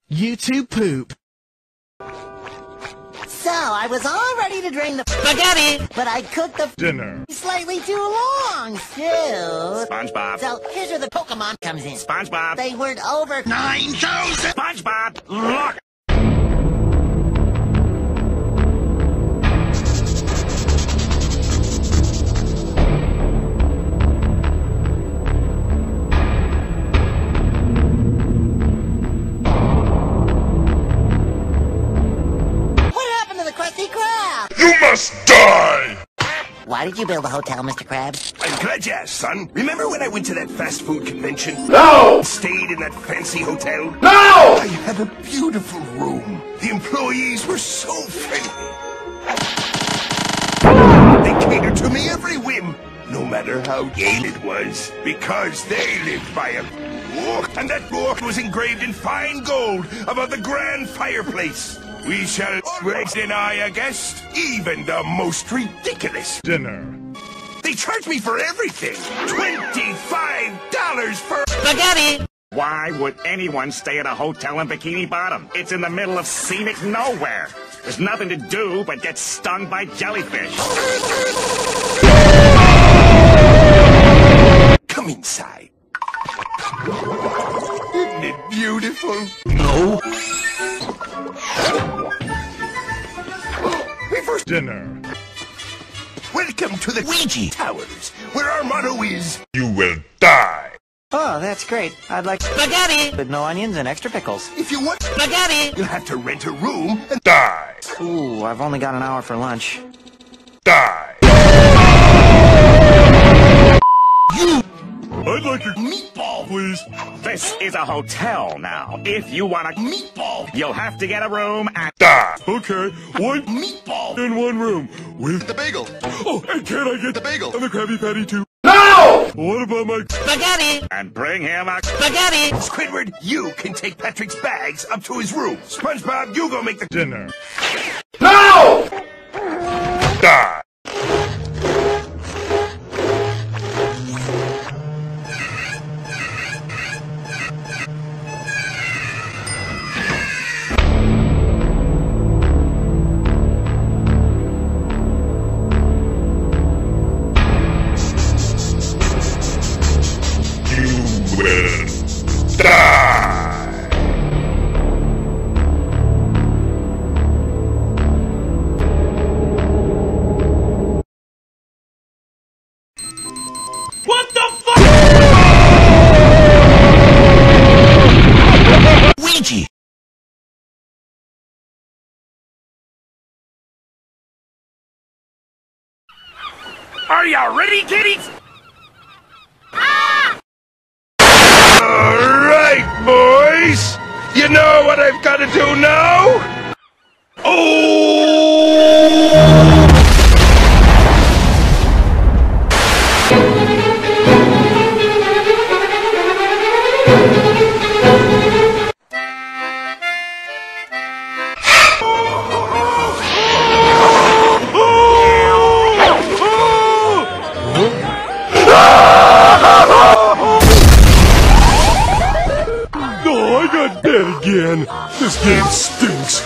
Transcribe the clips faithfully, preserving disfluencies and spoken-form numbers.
You two poop. So, I was all ready to drain the spaghetti, but I cooked the dinner slightly too long, still. SpongeBob. So, here's where the Pokemon comes in. SpongeBob. They weren't over nine thousand. SpongeBob, look. You must die! Why did you build a hotel, Mister Krabs? I'm glad you asked, son. Remember when I went to that fast food convention? No! Stayed in that fancy hotel? No! I had a beautiful room. The employees were so friendly. They catered to me every whim, no matter how gay it was, because they lived by a book, and that book was engraved in fine gold above the grand fireplace. We shall always deny a guest, even the most ridiculous dinner. They charge me for everything. twenty-five dollars for spaghetti. Why would anyone stay at a hotel in Bikini Bottom? It's in the middle of scenic nowhere. There's nothing to do but get stung by jellyfish. Come inside. Isn't it beautiful? No. First dinner. Welcome to the Ouija Towers, where our motto is, you will die. Oh, that's great. I'd like spaghetti with no onions and extra pickles. If you want spaghetti, you'll have to rent a room and die. Ooh, I've only got an hour for lunch. Die. You I'd like a meatball, please. This is a hotel now. If you want a meatball, you'll have to get a room and die. Okay, one meatball in one room with the bagel. Oh, and can I get the bagel and the Krabby Patty too? No! What about my spaghetti, and bring him a spaghetti. Squidward, you can take Patrick's bags up to his room. SpongeBob, you go make the dinner. No! Die. What the fuck? Ouija. Are you ready, kiddies? All right, boys. You know what I've got to do now? Oh! Oh, I got dead again. This game stinks.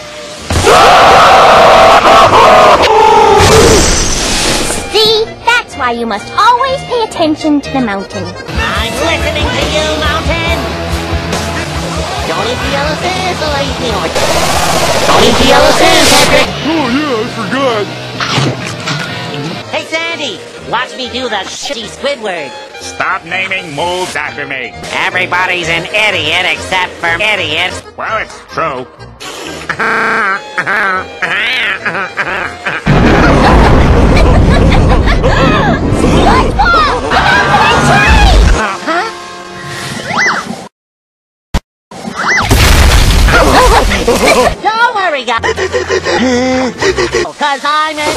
See? That's why you must always pay attention to the mountain. I'm listening to you, Mountain! Don't eat the yellow sand, so I eat the orange. Don't eat the yellow sand, Patrick! Oh yeah, I forgot. Hey, Sandy! Watch me do the shitty Squidward. Stop naming moves after me. Everybody's an idiot except for idiots. Well, it's true. Don't worry, guys. Cause I'm in.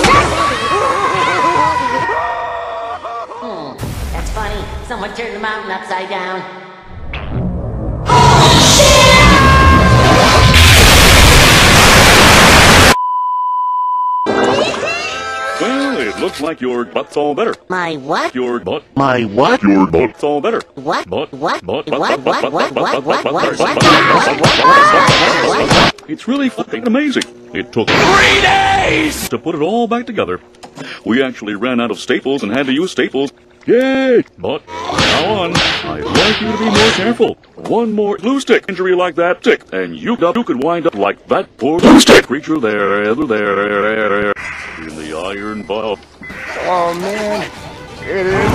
Hmm, that's funny. Someone turned the mountain upside down. Well, it looks like your butt's all better. My what? Your butt. My what? Your butt's all better. What? Butt. What? Butt. What? Butt. What? Butt. What? Butt. What? Butt. What? Butt. What? Butt. What? Butt. What? Butt. What? It's really fucking amazing. It took three days to put it all back together. We actually ran out of staples and had to use staples. Yay! But from now on, I'd like you to be more careful. One more glue stick injury like that tick, and you, you could wind up like that poor glue stick creature there, there, there, in the iron ball. Oh, man. It is.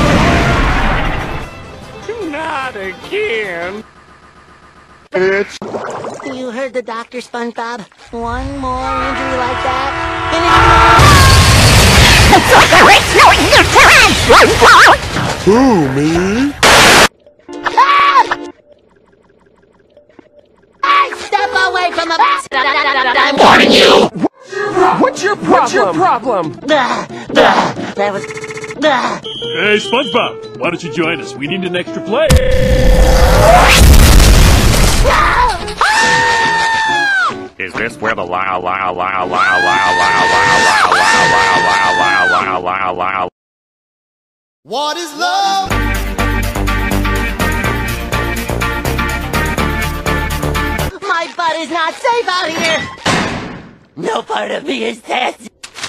Not again. It's. You heard the doctor, SpongeBob. One more injury like that, Who, me? step away from a... I'm warning you! What's your problem? What's your problem? That was... Hey, SpongeBob, why don't you join us? We need an extra play. Is this where the la la la la la la la la la la la la la? What is love? My butt is not safe out here! No part of me is dead!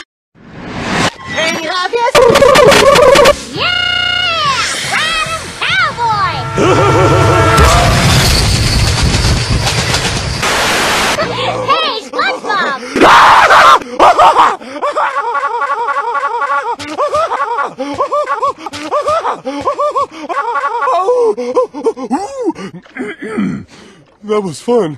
Any obvious? Yeah! Ride 'em, cowboy! Hey, SpongeBob! That was fun.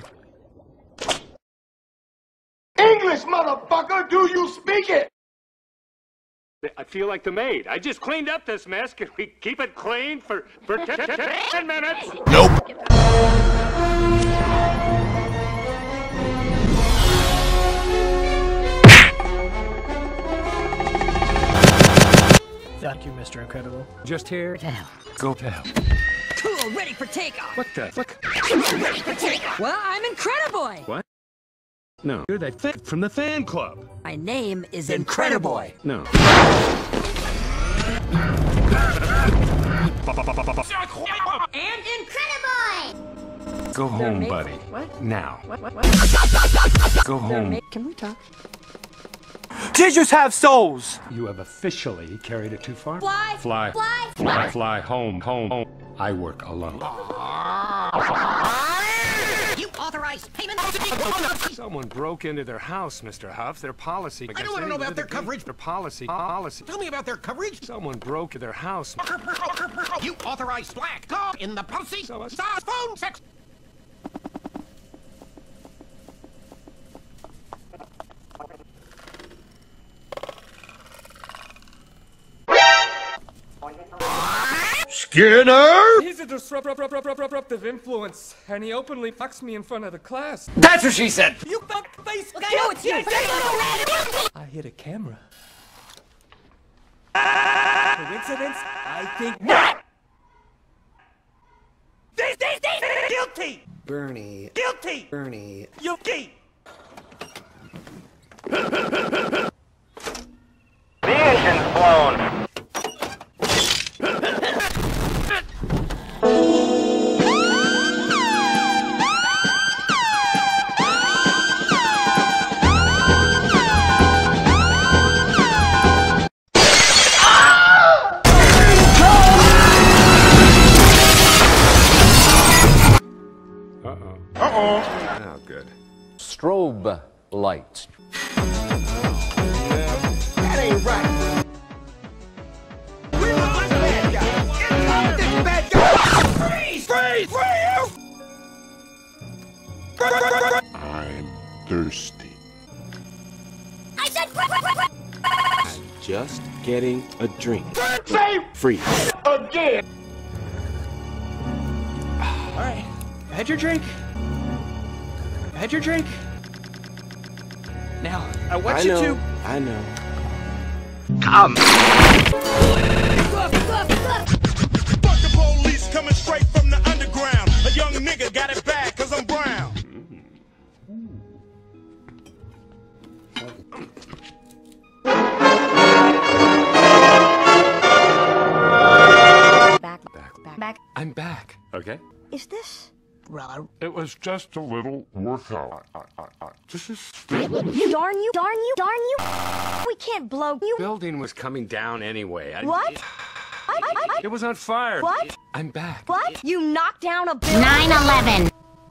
English, motherfucker! Do you speak it? I feel like the maid. I just cleaned up this mess. Can we keep it clean for, for ten, ten, ten minutes? Nope. Thank you, Mister Incredible. Just here. Go to hell. Cool, ready for takeoff. What the fuck? Ready for takeoff. Well, I'm Incrediboy. What? No, you're that fan from the fan club. My name is Incrediboy. No. And Incrediboy. Go home, Donate- buddy. What? Now. What? What? What? Go home. Donate- Can we talk? Teachers have souls. You have officially carried it too far. Fly. Fly. Fly. Fly. Fly home. Home. Home. I work alone. You authorized payment. Someone broke into their house, Mister Huff. Their policy. I don't want to know about their coverage. Their policy. Policy. Tell me about their coverage. Someone broke into their house. You authorized black dog in the policy. So- Stars, phone, sex. Skinner! He's a disruptive influence, and he openly fucks me in front of the class. That's what she said. You fuck face. Look, I know it's you. I hit a camera. Coincidence? I think not. Guilty. Bernie. Guilty. Bernie. Guilty. The engine's blown. Uh-oh. Uh-oh. Oh, good. Strobe light. That ain't right. We look like bad guys. It's time this bad guy. Freeze! Freeze! Freeze! I'm thirsty. I said Just getting a drink. Save Freeze. again. All right. Had your drink. Had your drink. Now, I want I you know. to. I know. Come. Fuck the police coming straight from the underground. A young nigga got it bad cause I'm brown. Back. Back. Back. I'm back. Okay. Is this brother. It was just a little workout. This is Darn you, darn you, darn you. We can't blow you. Building was coming down anyway. I, What? It was on fire. What? I'm back. What? You knocked down a building? nine eleven.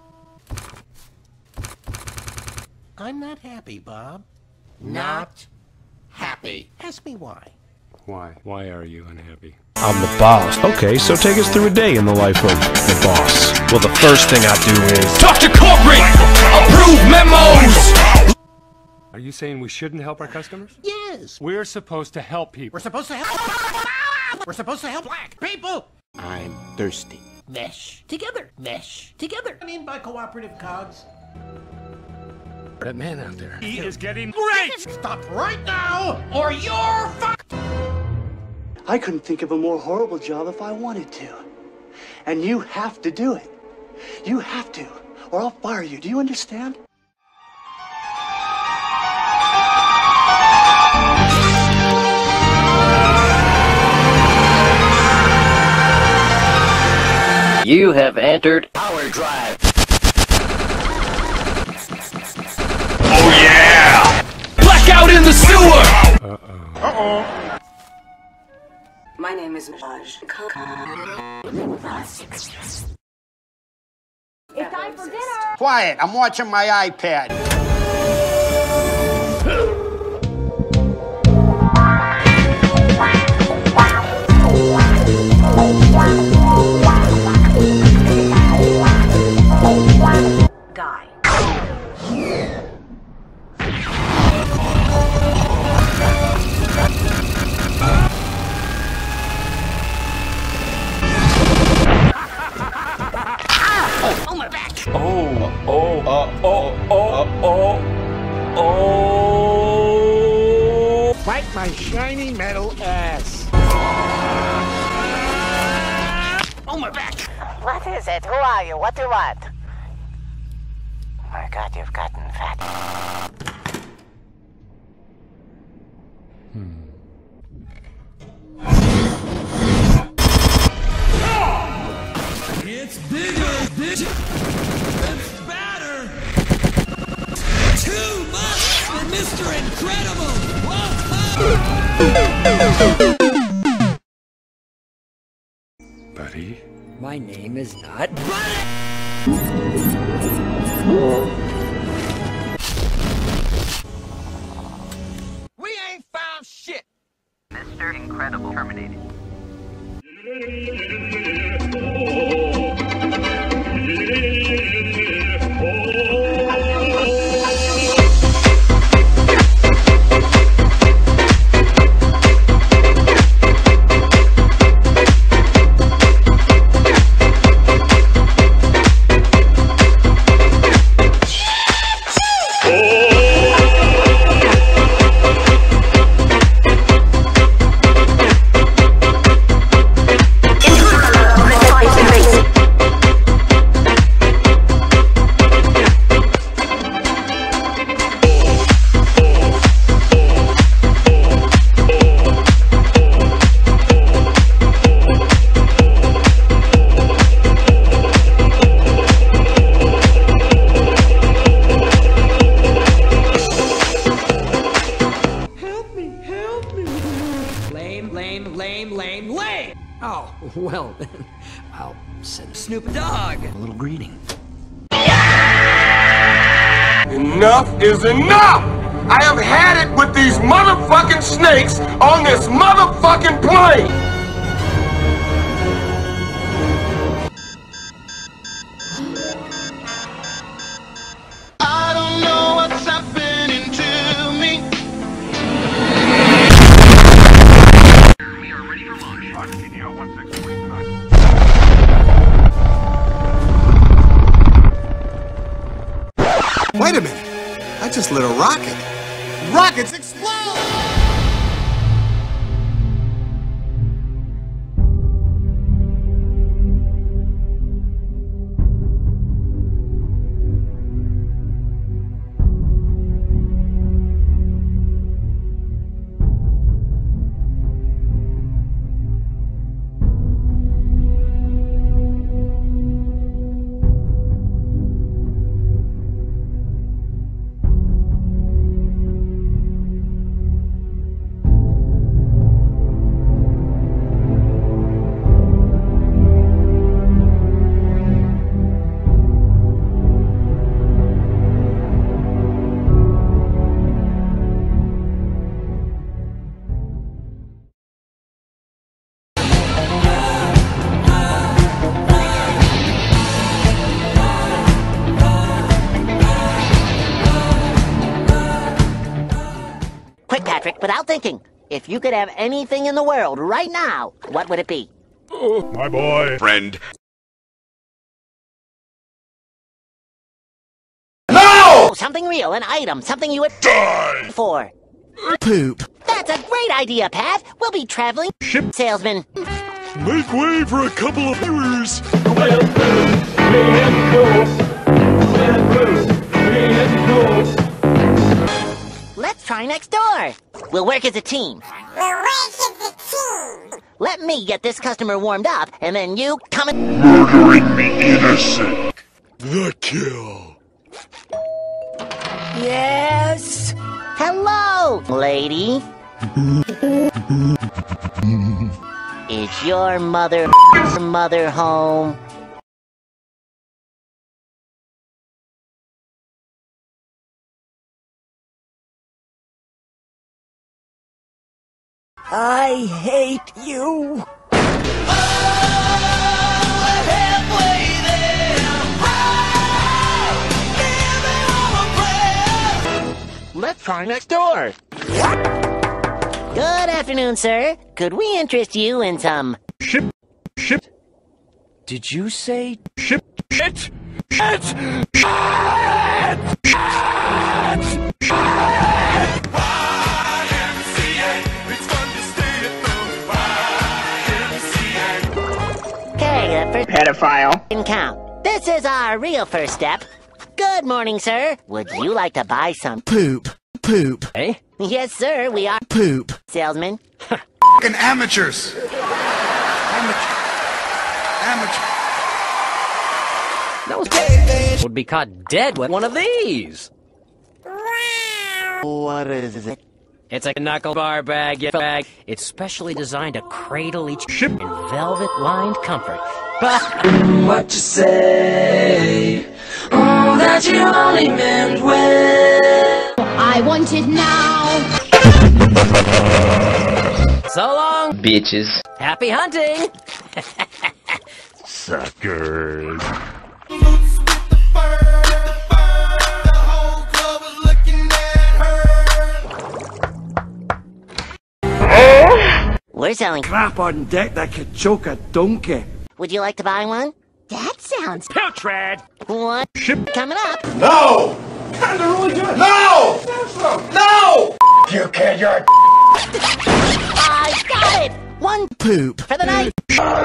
I'm not happy, Bob. Not happy. Ask me why. Why? Why are you unhappy? I'm the boss. Okay, so take us through a day in the life of the boss. Well, the first thing I do is talk to corporate, approve memos. Are you saying we shouldn't help our customers? Yes. We're supposed to help people. We're supposed to help. We're supposed to help black people. I'm thirsty. Mesh together. Mesh together. I mean by cooperative cogs. That man out there. He is getting great! Stop right now, or you're fucked! I couldn't think of a more horrible job if I wanted to. And you have to do it. You have to, or I'll fire you. Do you understand? You have entered Power Drive. Oh yeah! Blackout in the sewer! Uh-oh. Uh-oh. My name is Raj. It's time for dinner. Quiet, I'm watching my iPad. Guy. Oh, my back! Oh, oh, uh, oh, oh, oh, oh. Fight my shiny metal ass. Oh, my back! What is it? Who are you? What do you want? Oh my God, you've gotten fat. It's bigger, bitch! It's badder! Too much for Mister Incredible! Buddy? My name is not We ain't found shit. Mister Incredible terminated. Oh, well, I'll send Snoop Dogg a little greeting. Enough is enough! I have had it with these motherfucking snakes on this motherfucking plane! I don't know what's happening to me. We are ready for launch on C D O one six three tonight. Wait a minute. I just lit a rocket. Rockets explode! Patrick, without thinking. If you could have anything in the world right now, what would it be? Oh, my boy. Friend. No! Something real, an item, something you would die for. Poop. That's a great idea, Pat. We'll be traveling ship salesman. Make way for a couple of viewers. Let's try next door. We'll work as a team. We'll work as a team. Let me get this customer warmed up, and then you come and... Murdering the innocent. The kill. Yes! Hello, lady. Is your mother... mother home? I hate you. Let's try next door. Good afternoon, sir. Could we interest you in some... Ship. Ship. Did you say ship? It. It. Okay, the first pedophile can count. This is our real first step. Good morning, sir. Would you like to buy some Poop. Poop. Eh? Yes, sir, we are Poop. salesmen. Fucking amateurs. Amateur. Amateur. those would be caught dead with one of these? What is it? It's a knuckle bar bag, yeah, bag. It's specially designed to cradle each ship in velvet-lined comfort. What you say? Oh, that you only meant well. I want it now. So long, bitches. Happy hunting. Suckers. We're selling crap on deck that could choke a donkey. Would you like to buy one? That sounds Piltrad. What? Coming up. No! No! No! You can't, you're I got it! One Poop. for the night.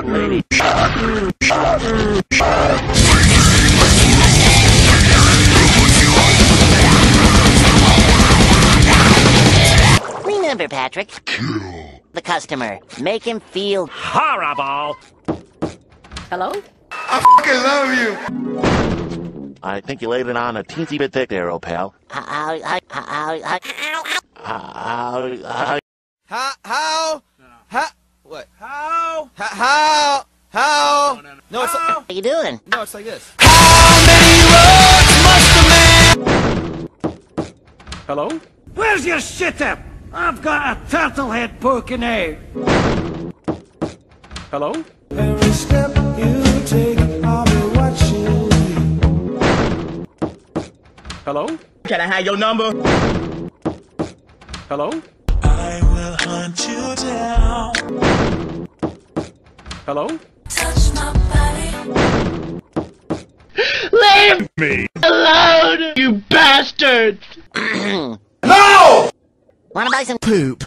Remember, Patrick. Kill. The customer. Make him feel Horrible. Hello? I fucking love you. I think you laid it on a teensy bit thick there, old pal. How, how, how, how, How, how, How? How? How? What? How? How? How? How? No, no, no. No, it's like, how you doing? no, it's like this. Hello? Where's your shit up? I've got a turtle head poking out. Hello? Every step you take, I'll be watching you. Hello? Can I have your number? Hello? I will hunt you down. Hello? touch my body. Leave me alone, you bastards! No! Wanna buy some Poop.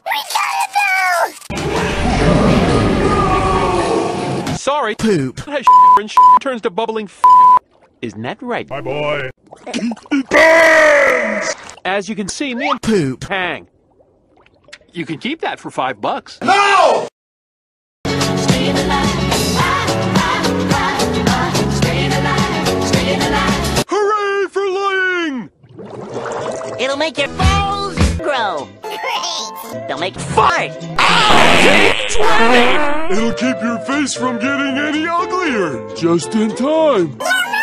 Sorry. Poop. Hey, and turns to bubbling f. Isn't that right? My boy. As you can see, me and Poop. hang. You can keep that for five bucks. No! Hooray for lying! It'll make your balls grow. They'll make you fart. It'll keep your face from getting any uglier. Just in time.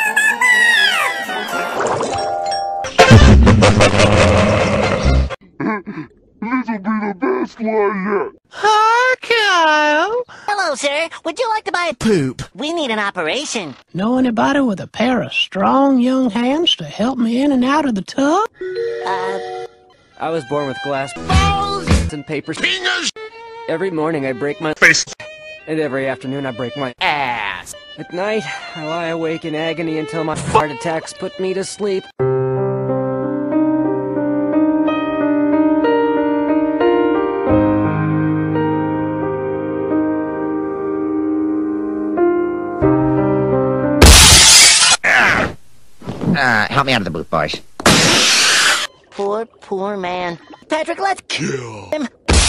This'll be the best one yet. Hi, Kyle. Hello, sir. Would you like to buy a Poop. We need an operation. Know anybody with a pair of strong young hands to help me in and out of the tub? Uh, I was born with glass balls and papers. Every morning I break my face. And every afternoon I break my ass. At night, I lie awake in agony until my heart attacks put me to sleep. Uh, help me out of the booth, boys. Poor, poor man. Patrick, let's kill him.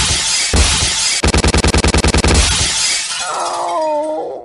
Oh.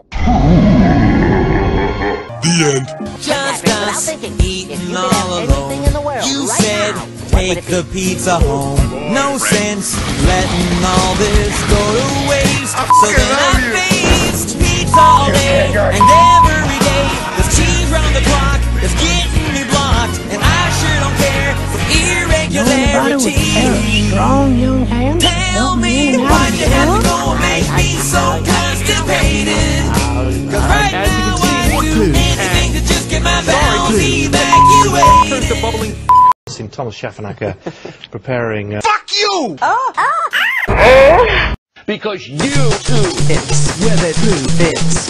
The end. Just us eating all alone. You said take the pizza home. No sense letting all this go to waste. So then I faced pizza all day and every day. There's cheese round the clock. It's getting me blocked, and I sure don't care for irregularities. Strong young hands. Tell me why'd you have to go and make me so constipated? Cause right now I do anything to just get my bowels evacuated. The bubbling in Thomas Schaffenacker preparing. Uh, Fuck you! Oh. Oh. Because you two fits where the blue fits.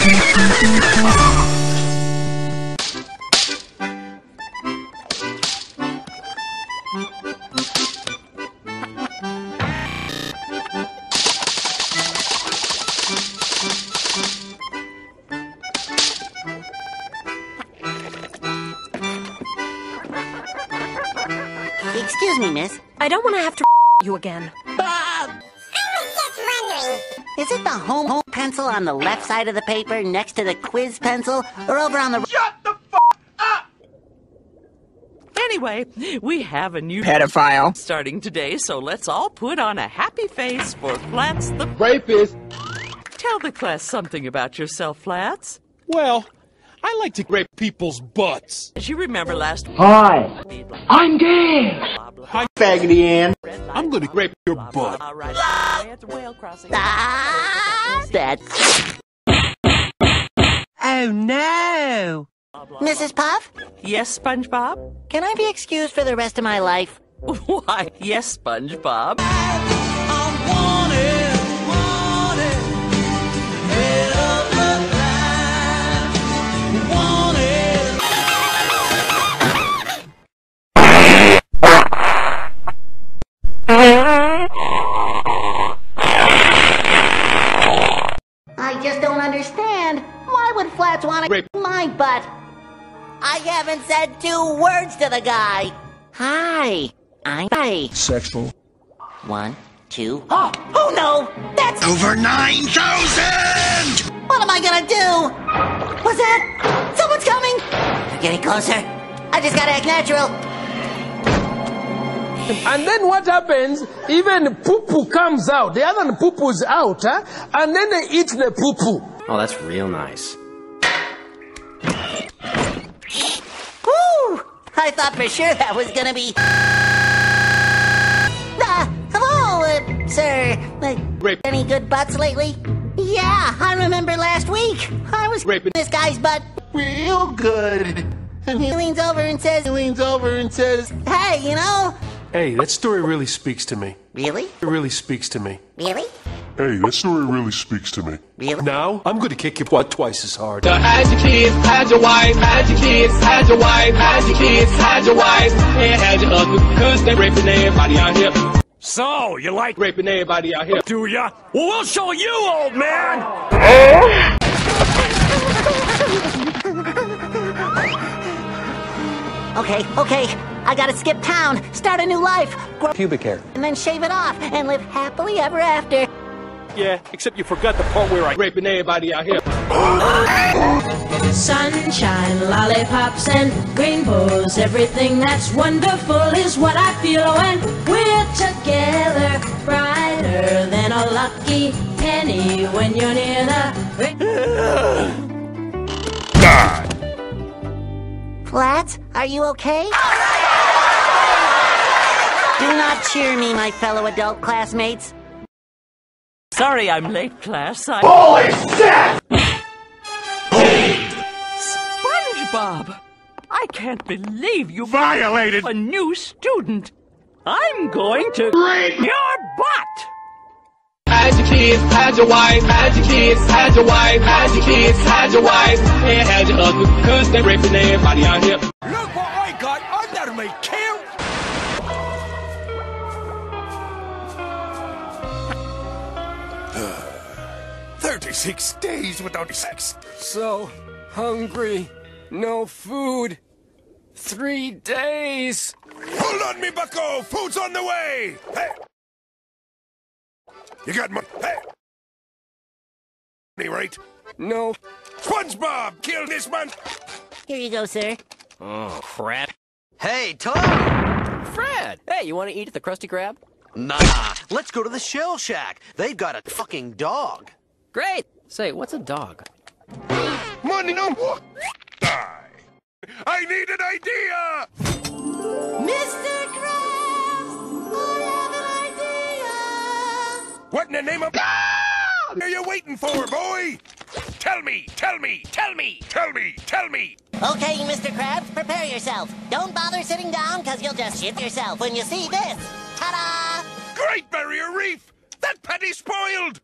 Excuse me, miss. I don't want to have to you again. Bob! I was just wondering. Is it the home home pencil on the left side of the paper next to the quiz pencil, or over on the... Shut the f*** up! Anyway, we have a new pedophile starting today, so let's all put on a happy face for Flats the rapist. Tell the class something about yourself, Flats. Well, I like to rape people's butts. As you remember last... Hi, I'm gay. Hi, faggoty Ann. I'm gonna rape your butt. Ah, that's... Oh no! Missus Puff? Yes, SpongeBob? Can I be excused for the rest of my life? Why, yes, SpongeBob. I just don't understand. Why would Flats want to rape my butt? I haven't said two words to the guy. Hi. I'm hi. Sexual. One, two. Oh, oh no! That's over nine thousand! What am I gonna do? What's that? Someone's coming! They're getting closer. I just gotta act natural. And then what happens? Even poo-poo comes out. The other poo-poo's out, huh? And then they eat the poo-poo. Oh, that's real nice. Woo! I thought for sure that was gonna be... Ah, hello, uh, sir. Uh, Rape. Any good butts lately? Yeah, I remember last week. I was raping this guy's butt. Real good. And he leans over and says... He leans over and says... Hey, you know... Hey, that story really speaks to me. Really? It really speaks to me. Really? Hey, that story really speaks to me. Really? Now, I'm gonna kick your butt twice as hard. Hide your kids, hide your wife, hide your kids, hide your wife, hide your kids, hide your wife, and hide your husband, cause they raping everybody out here. So, you like Raping everybody out here. do ya? Well, we'll show you, old man! Okay, okay. I gotta skip town, start a new life, grow Pubic hair. and then shave it off, and live happily ever after. Yeah, except you forgot the part where I... Raping everybody out here. Sunshine, lollipops, and rainbows. Everything that's wonderful is what I feel when we're together. Brighter than a lucky penny when you're near the... God! Flats, are you okay? Do not cheer me, my fellow adult classmates. Sorry I'm late, class. I... Holy shit! SpongeBob! I can't believe you Violated a new student. I'm going to rape your butt! Had your kids, had your wife, had your kids, had your wife, had your kids, had your wife, and had your husband, cause they raping everybody out here. Look what I got under me, kill! Thirty-six days without sex. So hungry. No food. Three days. Hold on, me bucko! Food's on the way! Hey! You got money? Hey! Me right? No. SpongeBob, kill this man! Here you go, sir. Oh, crap. Hey, Tom! Fred! Hey, you want to eat at the Krusty Krab? Nah, let's go to the Shell Shack. They've got a fucking dog. Great! Say, what's a dog? Money, no more! Die! I need an idea! Mister Krabs! I have an idea! What in the name of... What are you waiting for, boy? Tell me, tell me, tell me, tell me, tell me! Okay, Mister Krabs, prepare yourself. Don't bother sitting down, because you'll just shit yourself when you see this. Ta-da! Great Barrier Reef! That patty's spoiled!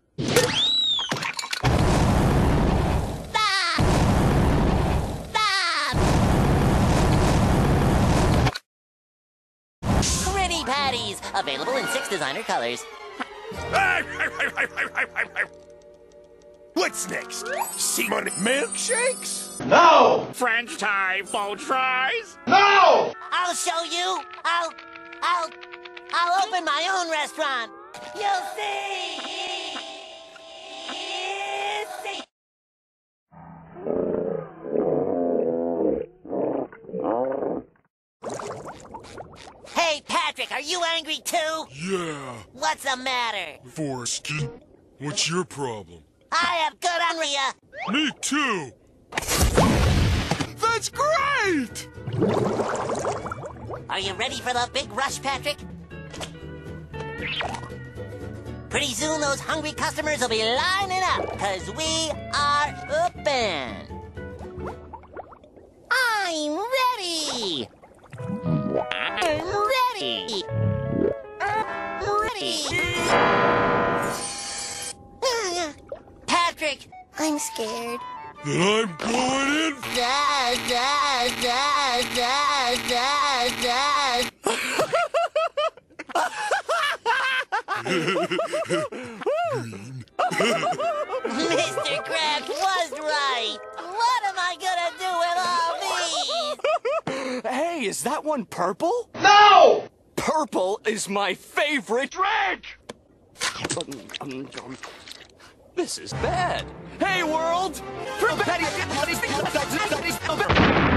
Pretty patties, available in six designer colors. What's next? Seaman milkshakes? No! French tie faux fries? No! I'll show you. I'll, I'll, I'll open my own restaurant. You'll see. see. Hey, Patrick, are you angry too? Yeah. What's the matter? Forsky, what's your problem? I have good unria. Me too. That's great! Are you ready for the big rush, Patrick? Pretty soon those hungry customers will be lining up, because we are open. I'm ready. I'm ready. I'm ready. Patrick, I'm scared. Then I'm going in. Da, da, da, da, da, da. Mister Krabs was right. What am I gonna do with all these? Hey, is that one purple? No! Purple is my favorite drink! This is bad. Hey, world!